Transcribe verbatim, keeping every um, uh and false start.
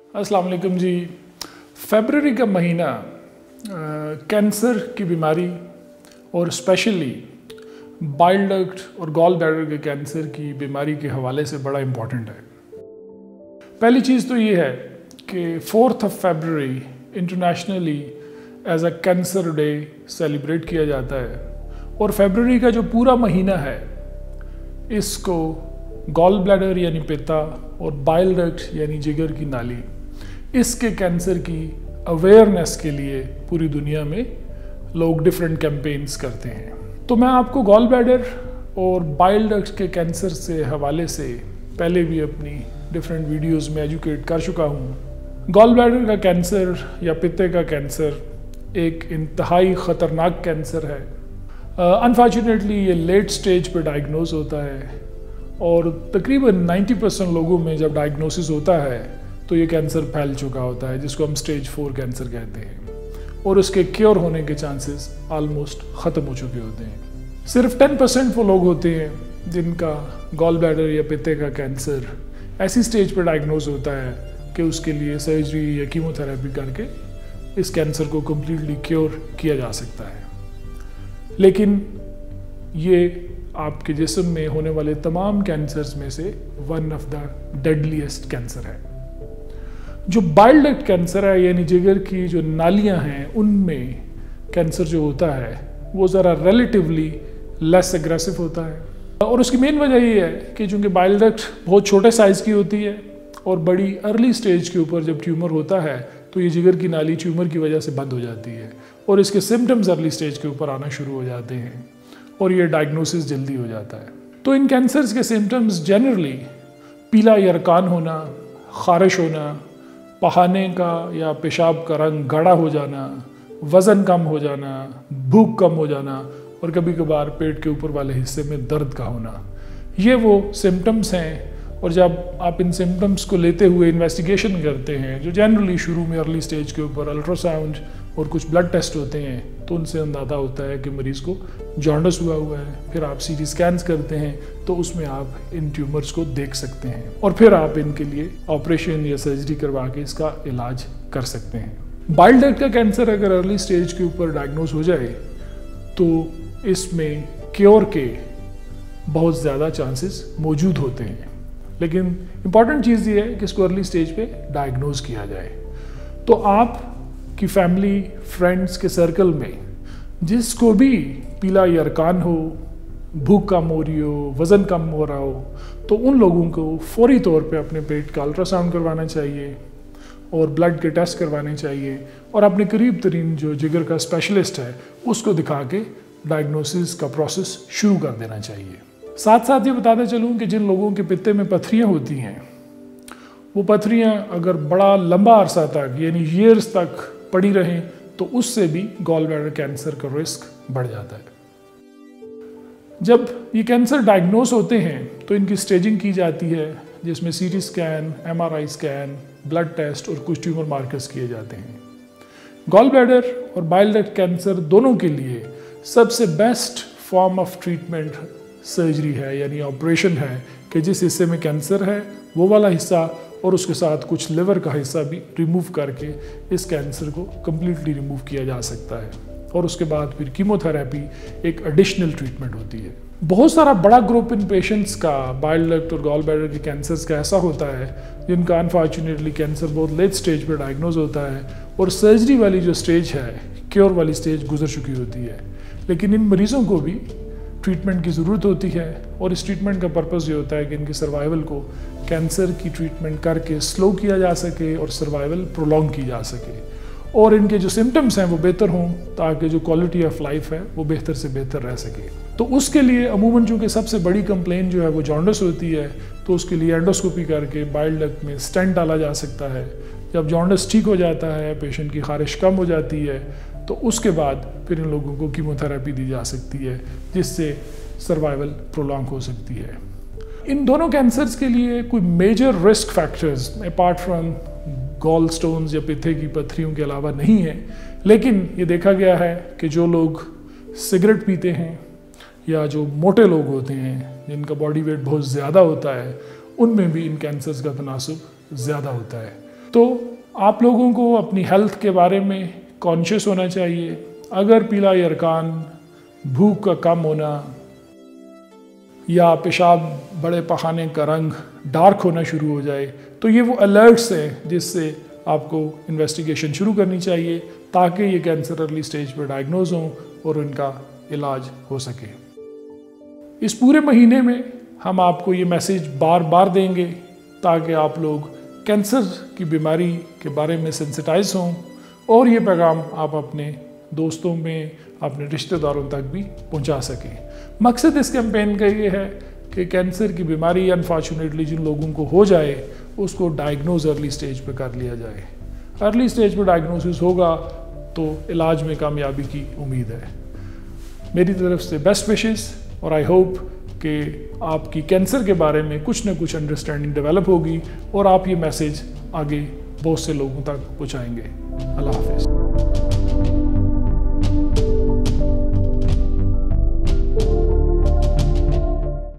अस्सलाम वालेकुम जी। फरवरी का महीना कैंसर की बीमारी और स्पेशली बाइल डक्ट और गॉल ब्लैडर के कैंसर की बीमारी के हवाले से बड़ा इम्पॉर्टेंट है। पहली चीज़ तो ये है कि fourth of February internationally as a cancer day celebrate किया जाता है और फरवरी का जो पूरा महीना है इसको गॉल ब्लैडर यानी पित्ता और बाइल डक्ट यानी जिगर की नाली इसके कैंसर की अवेयरनेस के लिए पूरी दुनिया में लोग डिफरेंट कैंपेन्स करते हैं। तो मैं आपको गॉल ब्लैडर और बाइल डक्ट के कैंसर से हवाले से पहले भी अपनी डिफरेंट वीडियोस में एजुकेट कर चुका हूँ। गॉल ब्लैडर का कैंसर या पित्ते का कैंसर एक इंतहाई ख़तरनाक कैंसर है। अनफॉर्चुनेटली uh, ये लेट स्टेज पर डायग्नोज होता है और तकरीबन नब्बे परसेंट लोगों में जब डायग्नोसिस होता है तो ये कैंसर फैल चुका होता है, जिसको हम स्टेज फोर कैंसर कहते हैं, और उसके क्योर होने के चांसेस ऑलमोस्ट ख़त्म हो चुके होते हैं। सिर्फ टेन परसेंट वो लोग होते हैं जिनका गॉल ब्लैडर या पित्ते का कैंसर ऐसी स्टेज पर डायग्नोज होता है कि उसके लिए सर्जरी या कीमोथेरेपी करके इस कैंसर को कम्प्लीटली क्योर किया जा सकता है। लेकिन ये आपके जिस्म में होने वाले तमाम कैंसर्स में से one of the deadliest cancer है। जो बाइल डक्ट कैंसर है यानी जिगर की जो नालियां हैं उनमें कैंसर जो होता है वो ज़रा रिलेटिवली लेस एग्रेसिव होता है और उसकी मेन वजह ये है कि चूँकि बाइल डक्ट बहुत छोटे साइज़ की होती है और बड़ी अर्ली स्टेज के ऊपर जब ट्यूमर होता है तो ये जिगर की नाली ट्यूमर की वजह से बंद हो जाती है और इसके सिम्टम्स अर्ली स्टेज के ऊपर आना शुरू हो जाते हैं और ये डायग्नोसिस जल्दी हो जाता है। तो इन कैंसर्स के सिम्टम्स जनरली पीला यरकान होना, खारिश होना, पहाने का या पेशाब का रंग गाढ़ा हो जाना, वज़न कम हो जाना, भूख कम हो जाना और कभी कभार पेट के ऊपर वाले हिस्से में दर्द का होना, ये वो सिम्टम्स हैं। और जब आप इन सिम्टम्स को लेते हुए इन्वेस्टिगेशन करते हैं जो जनरली शुरू में अर्ली स्टेज के ऊपर अल्ट्रासाउंड और कुछ ब्लड टेस्ट होते हैं तो उनसे अंदाज़ा होता है कि मरीज़ को जॉन्डिस हुआ हुआ है। फिर आप सीटी स्कैन्स करते हैं तो उसमें आप इन ट्यूमर्स को देख सकते हैं और फिर आप इनके लिए ऑपरेशन या सर्जरी करवा के इसका इलाज कर सकते हैं। बाइल डक्ट का कैंसर अगर अर्ली स्टेज के ऊपर डायग्नोज हो जाए तो इसमें क्योर के बहुत ज़्यादा चांसेस मौजूद होते हैं, लेकिन इम्पॉर्टेंट चीज़ ये है कि इसको अर्ली स्टेज पे डायग्नोज किया जाए। तो आप की फैमिली फ्रेंड्स के सर्कल में जिसको भी पीला यरकान हो, भूख कम हो रही हो, वज़न कम हो रहा हो, तो उन लोगों को फौरी तौर पे अपने पेट का अल्ट्रासाउंड करवाना चाहिए और ब्लड के टेस्ट करवाने चाहिए और अपने करीब तरीन जो जिगर का स्पेशलिस्ट है उसको दिखा के डायग्नोसिस का प्रोसेस शुरू कर देना चाहिए। साथ साथ ये बताते चलूँ कि जिन लोगों के पित्ते में पथरियाँ होती हैं वो पथरियाँ अगर बड़ा लंबा अरसा तक यानी ईयर्स तक पड़ी रहें तो उससे भी गॉल ब्लैडर कैंसर का रिस्क बढ़ जाता है। जब ये कैंसर डायग्नोस होते हैं तो इनकी स्टेजिंग की जाती है जिसमें CT scan, MRI scan, blood test और कुछ ट्यूमर मार्कर्स किए जाते हैं। गॉल ब्लैडर और बाइल डक्ट कैंसर दोनों के लिए सबसे best form of treatment surgery है यानी ऑपरेशन है कि जिस हिस्से में कैंसर है वो वाला हिस्सा और उसके साथ कुछ लिवर का हिस्सा भी रिमूव करके इस कैंसर को कम्प्लीटली रिमूव किया जा सकता है और उसके बाद फिर कीमोथेरेपी एक एडिशनल ट्रीटमेंट होती है। बहुत सारा बड़ा ग्रुप इन पेशेंट्स का बाइल डक्ट और गॉल ब्लैडर के कैंसर्स का ऐसा होता है जिनका अनफॉर्चुनेटली कैंसर बहुत लेट स्टेज पर डायग्नोज होता है और सर्जरी वाली जो स्टेज है, क्योर वाली स्टेज गुजर चुकी होती है। लेकिन इन मरीज़ों को भी ट्रीटमेंट की ज़रूरत होती है और इस ट्रीटमेंट का पर्पज़ ये होता है कि इनकी सर्वाइवल को कैंसर की ट्रीटमेंट करके स्लो किया जा सके और सर्वाइवल प्रोलॉन्ग की जा सके और इनके जो सिम्टम्स हैं वो बेहतर हों ताकि जो क्वालिटी ऑफ लाइफ है वो बेहतर से बेहतर रह सके। तो उसके लिए अमूमन चूँकि सबसे बड़ी कंप्लेन जो है वो जॉन्डिस होती है तो उसके लिए एंडोस्कोपी करके बाइल डक्ट में स्टेंट डाला जा सकता है। जब जॉन्डिस ठीक हो जाता है, पेशेंट की खारिश कम हो जाती है तो उसके बाद फिर इन लोगों को कीमोथेरेपी दी जा सकती है जिससे सर्वाइवल प्रोलॉन्ग हो सकती है। इन दोनों कैंसर्स के लिए कोई major risk factors apart from gall stones या पित्ते की पथरियों के अलावा नहीं है, लेकिन ये देखा गया है कि जो लोग सिगरेट पीते हैं या जो मोटे लोग होते हैं जिनका बॉडी वेट बहुत ज़्यादा होता है उनमें भी इन कैंसर्स का तनासुब ज़्यादा होता है। तो आप लोगों को अपनी हेल्थ के बारे में कॉन्शियस होना चाहिए। अगर पीला यरकान, भूख का कम होना या पेशाब बड़े पखाने का रंग डार्क होना शुरू हो जाए तो ये वो अलर्ट्स हैं जिससे आपको इन्वेस्टिगेशन शुरू करनी चाहिए ताकि ये कैंसर अर्ली स्टेज पर डायग्नोज हों और उनका इलाज हो सके। इस पूरे महीने में हम आपको ये मैसेज बार बार देंगे ताकि आप लोग कैंसर की बीमारी के बारे में सेंसिटाइज हों और ये पैगाम आप अपने दोस्तों में, अपने रिश्तेदारों तक भी पहुंचा सकें। मकसद इस कैंपेन का ये है कि कैंसर की बीमारी अनफॉर्चुनेटली जिन लोगों को हो जाए उसको डायग्नोज अर्ली स्टेज पे कर लिया जाए। अर्ली स्टेज पे डायग्नोसिस होगा तो इलाज में कामयाबी की उम्मीद है। मेरी तरफ से बेस्ट विशेस और आई होप कि आपकी कैंसर के बारे में कुछ ना कुछ अंडरस्टैंडिंग डेवलप होगी और आप ये मैसेज आगे बहुत से लोगों तक पहुँचाएंगे। अल्लाह हाफिज़।